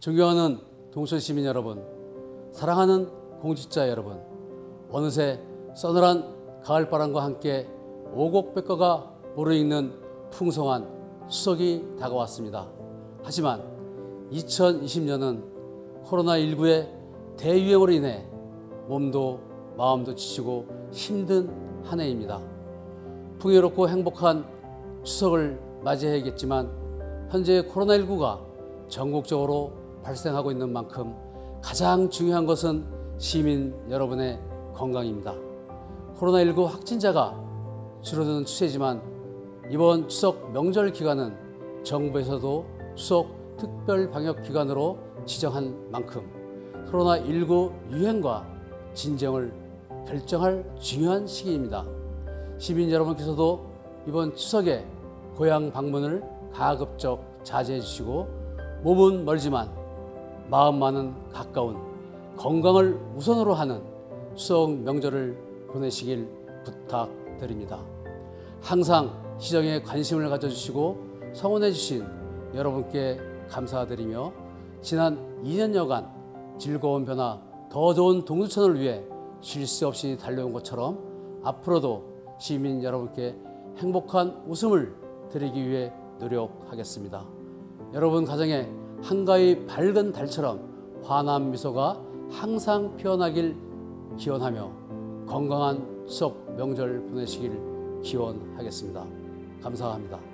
존경하는 동천 시민 여러분, 사랑하는 공직자 여러분, 어느새 서늘한 가을바람과 함께 오곡백과가 무르익는 풍성한 추석이 다가왔습니다. 하지만 2020년은 코로나19의 대유행으로 인해 몸도 마음도 지치고 힘든 한 해입니다. 풍요롭고 행복한 추석을 맞이해야겠지만 현재 코로나19가 전국적으로 발생하고 있는 만큼 가장 중요한 것은 시민 여러분의 건강입니다. 코로나19 확진자가 줄어드는 추세지만 이번 추석 명절 기간은 정부에서도 추석 특별 방역 기간으로 지정한 만큼 코로나19 유행과 진정을 결정할 중요한 시기입니다. 시민 여러분께서도 이번 추석에 고향 방문을 가급적 자제해 주시고 몸은 멀지만 마음만은 가까운 건강을 우선으로 하는 추석 명절을 보내시길 부탁드립니다. 항상 시정에 관심을 가져주시고 성원해 주신 여러분께 감사드리며 지난 2년여간 즐거운 변화, 더 좋은 동두천을 위해 쉴 새 없이 달려온 것처럼 앞으로도 시민 여러분께 행복한 웃음을 드리기 위해 노력하겠습니다. 여러분 가정에 한가위 밝은 달처럼 환한 미소가 항상 피어나길 기원하며 건강한 추석 명절 보내시길 기원하겠습니다. 감사합니다.